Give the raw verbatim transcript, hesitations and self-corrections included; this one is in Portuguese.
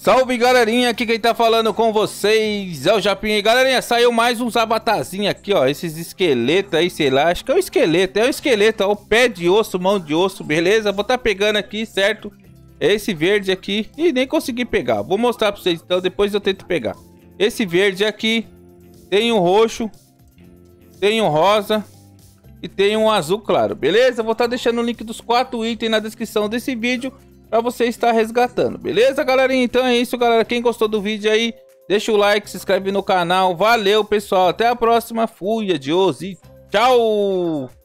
Salve galerinha, aqui quem tá falando com vocês é o Japinha. E galerinha, saiu mais uns avatazinhos aqui, ó. Esses esqueletos aí, sei lá, acho que é o esqueleto, é o esqueleto, ó, o pé de osso, mão de osso, beleza? Vou tá pegando aqui, certo? Esse verde aqui, e nem consegui pegar. Vou mostrar pra vocês então, depois eu tento pegar. Esse verde aqui, tem um roxo, tem um rosa e tem um azul claro, beleza? Vou tá deixando o link dos quatro itens na descrição desse vídeo pra você estar resgatando, beleza, galerinha? Então é isso, galera. Quem gostou do vídeo aí, deixa o like, se inscreve no canal. Valeu, pessoal. Até a próxima. Fui, adiós e tchau!